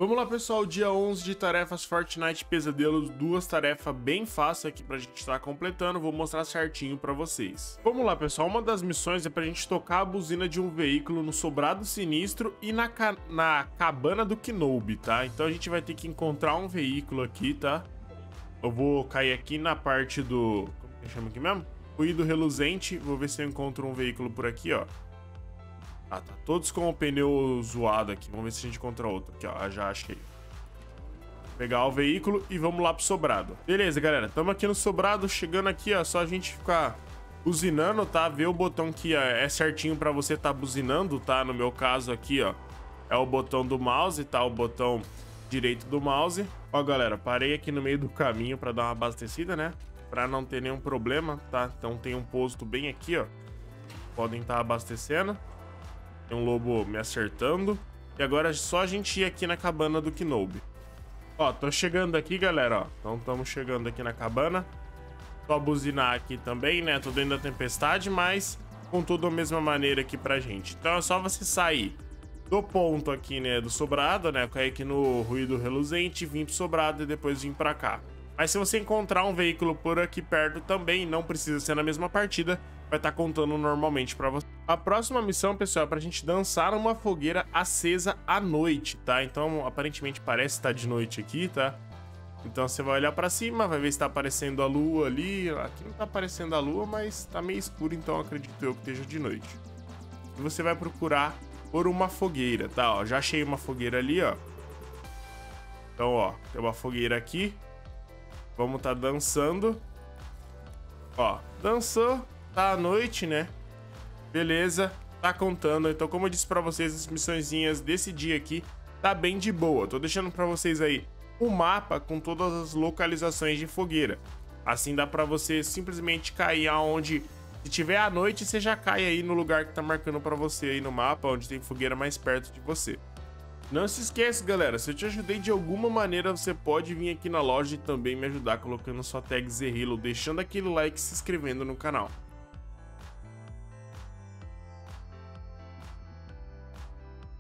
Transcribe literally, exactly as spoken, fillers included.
Vamos lá, pessoal, dia onze de tarefas Fortnite Pesadelos, duas tarefas bem fáceis aqui pra gente estar completando, vou mostrar certinho pra vocês. Vamos lá, pessoal, uma das missões é pra gente tocar a buzina de um veículo no Sobrado Sinistro e na, ca... na cabana do Kenobi, tá? Então a gente vai ter que encontrar um veículo aqui, tá? Eu vou cair aqui na parte do... como que chama aqui mesmo? Ruído reluzente, vou ver se eu encontro um veículo por aqui, ó. Ah, tá todos com o pneu zoado aqui. Vamos ver se a gente encontra outro. Aqui, ó. Já achei. Vou pegar o veículo e vamos lá pro Sobrado. Beleza, galera. Estamos aqui no Sobrado. Chegando aqui, ó. Só a gente ficar buzinando, tá? Ver o botão que é certinho pra você tá buzinando, tá? No meu caso aqui, ó. É o botão do mouse, tá? O botão direito do mouse. Ó, galera. Parei aqui no meio do caminho pra dar uma abastecida, né? Pra não ter nenhum problema, tá? Então tem um posto bem aqui, ó. Podem estar abastecendo. Tem um lobo me acertando. E agora é só a gente ir aqui na cabana do Kenobi. Ó, tô chegando aqui, galera, ó. Então estamos chegando aqui na cabana. Só buzinar aqui também, né? Tô dentro da tempestade, mas com tudo da mesma maneira aqui pra gente. Então é só você sair do ponto aqui, né? Do Sobrado, né? Cair aqui no Ruído Reluzente, vir pro Sobrado e depois vir pra cá. Mas se você encontrar um veículo por aqui perto também, não precisa ser na mesma partida, vai estar contando normalmente pra você. A próxima missão, pessoal, é pra gente dançar numa fogueira acesa à noite, tá? Então, aparentemente parece estar de noite aqui, tá? Então você vai olhar pra cima, vai ver se tá aparecendo a lua ali. Aqui não tá aparecendo a lua, mas tá meio escuro, então acredito eu que esteja de noite. E você vai procurar por uma fogueira, tá? Ó, já achei uma fogueira ali, ó. Então, ó, tem uma fogueira aqui. Vamos tá dançando. Ó, dançou, tá à noite, né? Beleza, tá contando. Então, como eu disse pra vocês, as missõezinhas desse dia aqui tá bem de boa. Tô deixando pra vocês aí o mapa com todas as localizações de fogueira. Assim dá pra você simplesmente cair aonde... se tiver à noite, você já cai aí no lugar que tá marcando pra você aí no mapa, onde tem fogueira mais perto de você. Não se esquece, galera, se eu te ajudei de alguma maneira, você pode vir aqui na loja e também me ajudar colocando sua tag Zerhilo, deixando aquele like e se inscrevendo no canal.